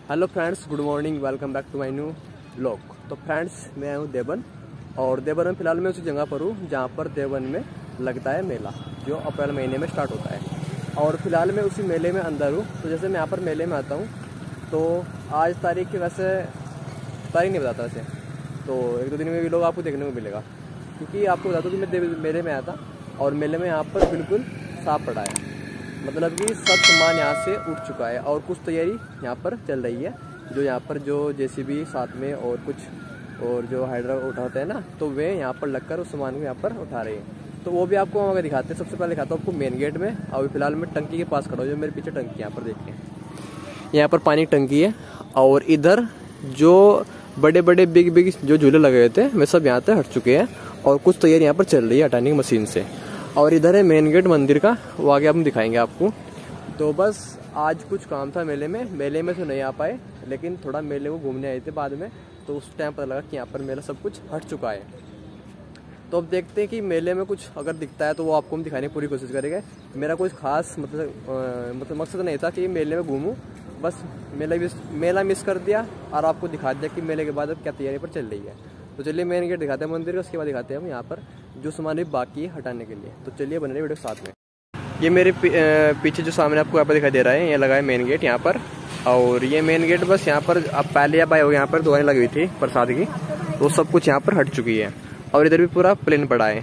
Hello friends, good morning, welcome back to my new vlog. तो friends, मैं हूँ देवन और देवन में फ़िलहाल मैं उसी जगह पर हूँ जहाँ पर देवन में लगता है मेला, जो अप्रैल महीने में स्टार्ट होता है। और फिलहाल मैं उसी मेले में अंदर हूँ। तो जैसे मैं यहाँ पर मेले में आता हूँ तो आज तारीख की वैसे तारीख नहीं बताता वैसे, तो एक दो दिन में भी लोग आपको देखने को मिलेगा, क्योंकि आपको बता दूँ कि मैं मेले में आया था और मेले में यहाँ पर बिल्कुल साफ पड़ा है, मतलब कि सब सामान यहाँ से उठ चुका है और कुछ तैयारी यहाँ पर चल रही है। जो यहाँ पर जो जेसीबी साथ में और कुछ और जो हाइड्रा उठाते हैं ना, तो वे यहाँ पर लगकर उस सामान को यहाँ पर उठा रहे हैं। तो वो भी आपको वहाँ दिखाते हैं। सबसे पहले दिखाता हूँ आपको मेन गेट में। अभी फिलहाल मैं टंकी के पास खड़ा हूँ, जो मेरे पीछे टंकी यहाँ पर देखिए, यहाँ पर पानी की टंकी है। और इधर जो बड़े बड़े बिग जो झूले लगे हुए थे वे सब यहाँ से हट चुके हैं और कुछ तैयारी यहाँ पर चल रही है हटाने की मशीन से। और इधर है मेन गेट मंदिर का, वो आगे हम दिखाएंगे आपको। तो बस आज कुछ काम था मेले में तो नहीं आ पाए, लेकिन थोड़ा मेले को घूमने आए थे बाद में, तो उस टाइम पता लगा कि यहाँ पर मेला सब कुछ हट चुका है। तो अब देखते हैं कि मेले में कुछ अगर दिखता है तो वो आपको हम दिखाने की पूरी कोशिश करेंगे। मेरा कोई खास मतलब मकसद नहीं था कि मेले में घूमूं, बस मेला मिस कर दिया और आपको दिखा दिया कि मेले के बाद अब क्या तैयारी पर चल रही है। तो चलिए मेन गेट दिखाते हैं मंदिर का, उसके बाद दिखाते हैं हम यहाँ पर जो सामान भी बाकी है हटाने के लिए। तो चलिए बने रहिए वीडियो साथ में। ये मेरे पीछे जो सामने आपको यहाँ पर दिखाई दे रहा है, ये लगा है मेन गेट यहाँ पर। और ये मेन गेट बस यहाँ पर अब पहले आप आए हो, यहाँ पर दुकानें लगी हुई थी प्रसाद की, तो सब कुछ यहाँ पर हट चुकी है। और इधर भी पूरा प्लेन पड़ा है।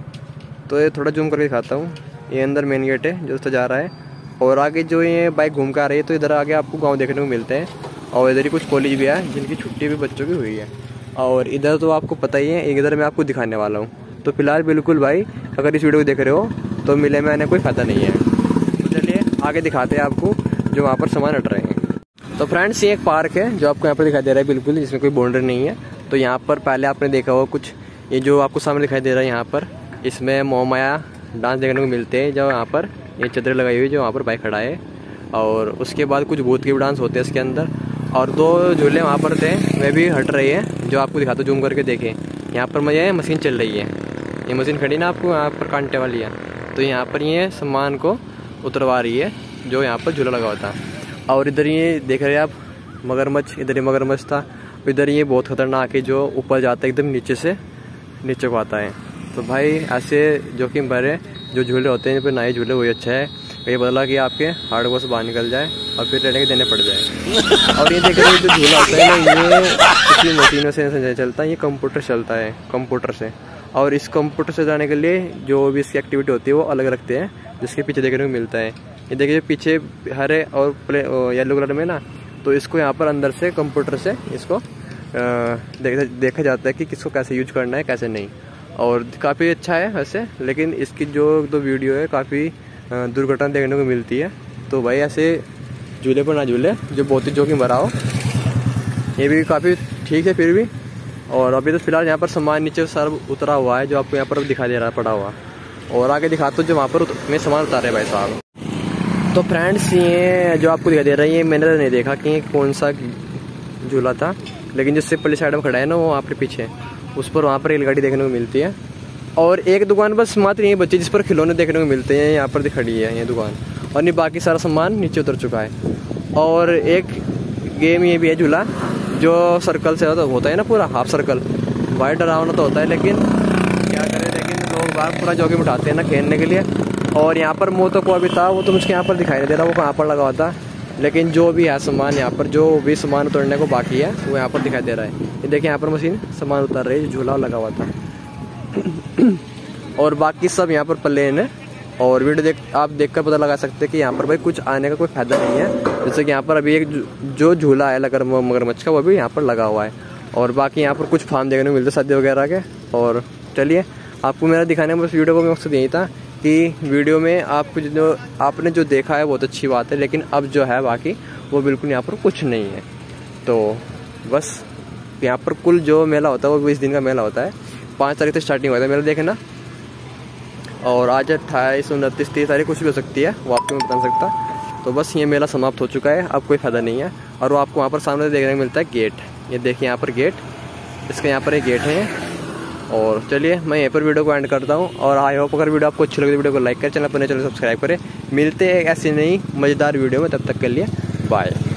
तो ये थोड़ा जूम करके दिखाता हूँ। ये अंदर मेन गेट है जो जा रहा है, और आगे जो ये बाइक घूम कर आ रही है, तो इधर आगे आपको गाँव देखने को मिलते हैं। और इधर ही कुछ कॉलेज भी है जिनकी छुट्टी भी बच्चों की हुई है। और इधर तो आपको पता ही है, एक इधर मैं आपको दिखाने वाला हूँ। तो फिलहाल बिल्कुल भाई, अगर इस वीडियो को देख रहे हो तो मेले में आने कोई फ़ायदा नहीं है। तो चलिए आगे दिखाते हैं आपको जो वहाँ पर सामान हट रहे हैं। तो फ्रेंड्स, ये एक पार्क है जो आपको यहाँ पर दिखाई दे रहा है, बिल्कुल जिसमें कोई बाउंड्री नहीं है। तो यहाँ पर पहले आपने देखा हो कुछ, ये जो आपको सामने दिखाई दे रहा है यहाँ पर, इसमें मोहमाया डांस देखने को मिलते हैं। जो यहाँ पर ये चद्दर लगाई हुई जो वहाँ पर बाइक खड़ा है। और उसके बाद कुछ भूत के भी डांस होते हैं इसके अंदर। और दो झूले वहाँ पर थे, वे भी हट रही है, जो आपको दिखाता हूँ जूम करके देखें। यहाँ पर मुझे मशीन चल रही है, ये मशीन खड़ी ना आपको यहाँ पर कांटे वाली है। तो यहाँ पर ये सामान को उतरवा रही है जो यहाँ पर झूला लगा हुआ था। और इधर ये देख रहे हैं आप मगरमच्छ, इधर ही मगरमच्छ था। इधर ये बहुत खतरनाक है जो ऊपर जाता है एकदम नीचे से नीचे को आता है। तो भाई ऐसे जोखिम भरे जो झूले होते हैं, इन पर नए झूले वही अच्छा है। ये बदला कि आपके हार्डवेयर से बाहर निकल जाए और फिर रहने के देने पड़ जाए। और ये देख रहे हैं जो झूला होता है ना, ये किसी मशीनों से चलता है, ये कंप्यूटर चलता है कंप्यूटर से। और इस कंप्यूटर से जाने के लिए जो भी इसकी एक्टिविटी होती है वो अलग रखते हैं, जिसके पीछे देखने को मिलता है। ये देखिए पीछे हरे और येलो कलर में ना, तो इसको यहाँ पर अंदर से कंप्यूटर से इसको देखा जाता है कि किसको कैसे यूज करना है कैसे नहीं। और काफ़ी अच्छा है वैसे, लेकिन इसकी जो दो वीडियो है काफ़ी दुर्घटना देखने को मिलती है। तो भाई ऐसे झूले पर ना झूले जो बहुत ही जोखिम भरा हो। ये भी काफ़ी ठीक है फिर भी। और अभी तो फिलहाल यहाँ पर सामान नीचे सर उतरा हुआ है जो आपको यहाँ पर दिखाई दे रहा है पड़ा हुआ। और आगे दिखाता हूँ जो वहाँ पर मैं सामान उतार रहे भाई साहब। तो फ्रेंड्स, ये जो आपको दिखाई दे रहा है, ये मैंने नहीं देखा कि कौन सा झूला था, लेकिन जिससे पल्ली साइड में खड़ा है ना वो वहाँ पर पीछे, उस पर वहाँ पर रेलगाड़ी देखने को मिलती है। और एक दुकान बस मात्र यही बच्चे जिस पर खिलौने देखने को मिलते हैं, यहाँ पर खड़ी है ये दुकान। और नहीं, बाकी सारा सामान नीचे उतर चुका है। और एक गेम ये भी है झूला जो सर्कल से होता है ना, पूरा हाफ सर्कल। भाई डरावना तो होता है, लेकिन क्या करें, लेकिन लोग बाहर पूरा जोखिम उठाते हैं ना खेलने के लिए। और यहाँ पर मोतो को अभी था, वो तो मुझे यहाँ पर दिखाई नहीं दे रहा वो कहाँ पर लगा हुआ था, लेकिन जो भी है सामान यहाँ पर, जो भी सामान उतरने को बाकी है वो यहाँ पर दिखाई दे रहा है। ये देखिए यहाँ पर मशीन सामान उतर रही है, झूला लगा हुआ था। और बाकी सब यहाँ पर प्लेन है। और वीडियो आप देखकर पता लगा सकते हैं कि यहाँ पर भाई कुछ आने का कोई फायदा नहीं है। जैसे कि यहाँ पर अभी एक जो झूला है लगा मगरमच्छ का, वो भी यहाँ पर लगा हुआ है। और बाकी यहाँ पर कुछ फार्म देखने को मिलते शादी वगैरह के। और चलिए आपको मेरा दिखाने में बस वीडियो को मकसद यही था कि वीडियो में आपको जो आपने जो देखा है बहुत अच्छी बात है, लेकिन अब जो है बाकी वो बिल्कुल यहाँ पर कुछ नहीं है। तो बस यहाँ पर कुल जो मेला होता है वो 20 दिन का मेला होता है। 5 तारीख से स्टार्टिंग होता है मेला देखना। और आज 28, 29, 30 तारीख कुछ भी हो सकती है, वो आपको मैं बता सकता। तो बस ये मेला समाप्त हो चुका है, अब कोई फ़ायदा नहीं है। और वो आपको वहाँ पर सामने देखने को मिलता है गेट। ये देखिए यहाँ पर गेट, इसका यहाँ पर एक गेट है। और चलिए मैं यहीं पर वीडियो को एंड करता हूँ। और आई होप अगर वीडियो आपको अच्छी लगी तो वीडियो को लाइक करें, चैनल पर नए चैनल सब्सक्राइब करें। मिलते हैं ऐसी नई मज़ेदार वीडियो में, तब तक के लिए बाय।